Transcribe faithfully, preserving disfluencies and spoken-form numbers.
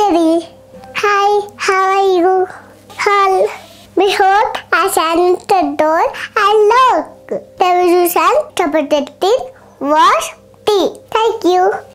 Daddy. Hi, how are you? Hall. Behold, I stand at the door and look. The musician interpreted was tea. Thank you.